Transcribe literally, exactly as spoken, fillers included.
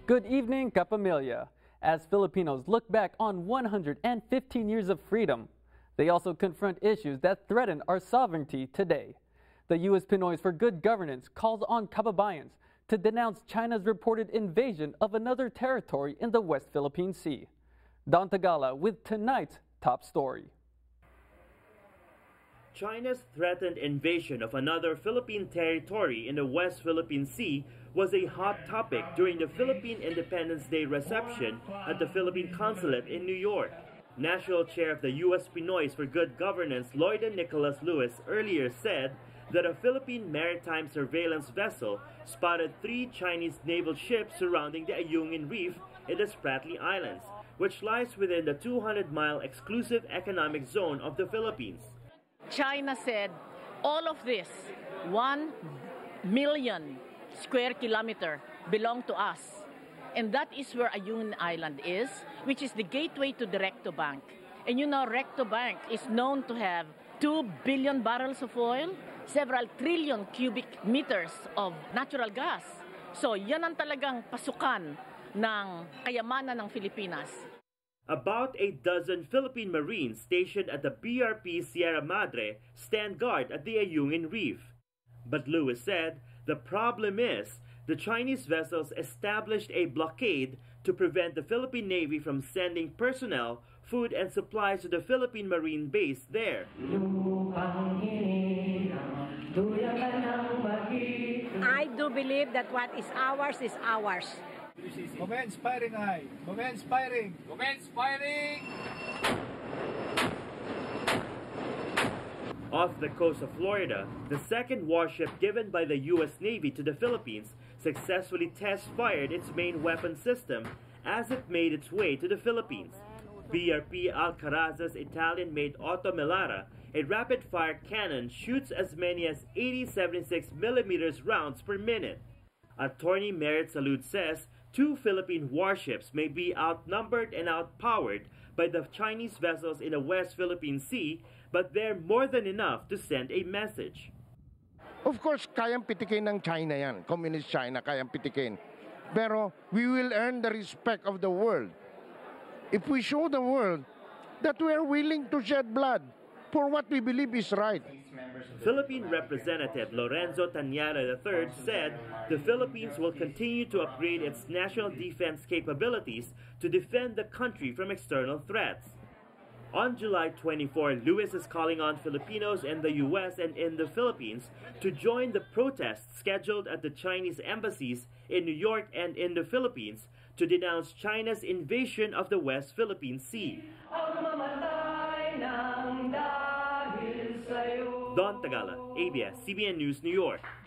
Good evening, Kapamilya. As Filipinos look back on one hundred fifteen years of freedom, they also confront issues that threaten our sovereignty today. The U S Pinoys for Good Governance calls on kababayans to denounce China's reported invasion of another territory in the West Philippine Sea. Don Tagala with tonight's top story. China's threatened invasion of another Philippine territory in the West Philippine Sea was a hot topic during the Philippine Independence Day reception at the Philippine Consulate in New York. National Chair of the U S Pinoys for Good Governance, Loyden Nicholas Lewis, earlier said that a Philippine maritime surveillance vessel spotted three Chinese naval ships surrounding the Ayungin Reef in the Spratly Islands, which lies within the two hundred mile exclusive economic zone of the Philippines. China said all of this, one million square kilometer, belong to us. And that is where Ayungin Island is, which is the gateway to the Recto Bank. And you know, Recto Bank is known to have two billion barrels of oil, several trillion cubic meters of natural gas. So yan ang talagang pasukan ng kayamanan ng Pilipinas. About a dozen Philippine Marines stationed at the B R P Sierra Madre stand guard at the Ayungin Reef. But Lewis said the problem is the Chinese vessels established a blockade to prevent the Philippine Navy from sending personnel, food, and supplies to the Philippine Marine base there. I do believe that what is ours is ours. Commence firing, I. Commence firing. Commence firing. Off the coast of Florida, the second warship given by the U S Navy to the Philippines successfully test-fired its main weapon system as it made its way to the Philippines. B R P Alcaraz's Italian-made Otto Melara, a rapid-fire cannon, shoots as many as eighty seventy-six millimeter rounds per minute. Attorney Merit Salud says two Philippine warships may be outnumbered and outpowered by the Chinese vessels in the West Philippine Sea, but they're more than enough to send a message. Of course, kayang pitikin ng China yan. Communist China, kayang pitikin. Pero we will earn the respect of the world if we show the world that we are willing to shed blood for what we believe is right. Philippine Representative Lorenzo Tanyara the third said the Philippines will continue to upgrade its national defense capabilities to defend the country from external threats. On July twenty-fourth, Lewis is calling on Filipinos in the U S and in the Philippines to join the protests scheduled at the Chinese embassies in New York and in the Philippines to denounce China's invasion of the West Philippine Sea. Don Tagala, A B S C B N News, New York.